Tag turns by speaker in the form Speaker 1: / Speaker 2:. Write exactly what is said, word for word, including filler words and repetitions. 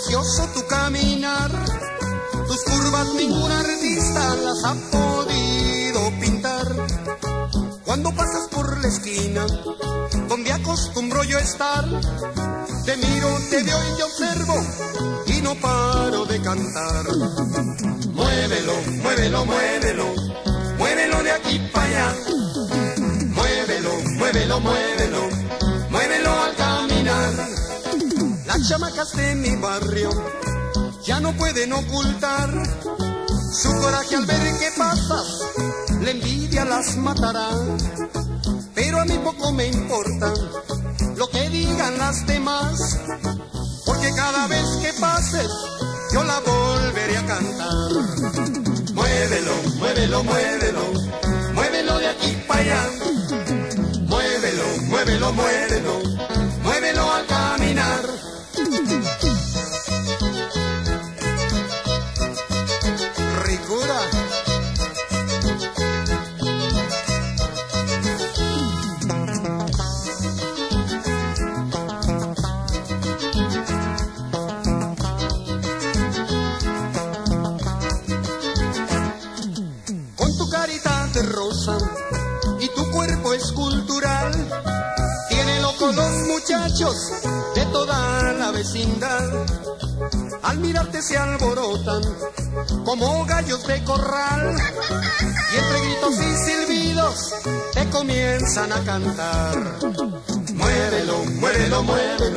Speaker 1: gracioso tu caminar, tus curvas ningún artista las ha podido pintar. Cuando pasas por la esquina donde acostumbro yo estar, te miro, te veo y te observo y no paro de cantar. Muévelo, muévelo, muévelo, muévelo de aquí para allá. Muévelo, muévelo, muévelo, muévelo al caminar. Las chamacas de mi barrio ya no pueden ocultar su coraje al ver que pasas, la envidia las matará. Pero a mí poco me importa lo que digan las demás, porque cada vez que pases yo la volveré a cantar. Muévelo, muévelo, muévelo, muévelo de aquí para allá. Muévelo, muévelo, muévelo, muévelo al caminar. Ricura. Con tu carita de rosa y tu cuerpo escultural, tiene locos los muchachos de toda la vecindad. Al mirarte se alborotan como gallos de corral, y entre gritos y silbidos te comienzan a cantar. Muévelo, muévelo, muévelo,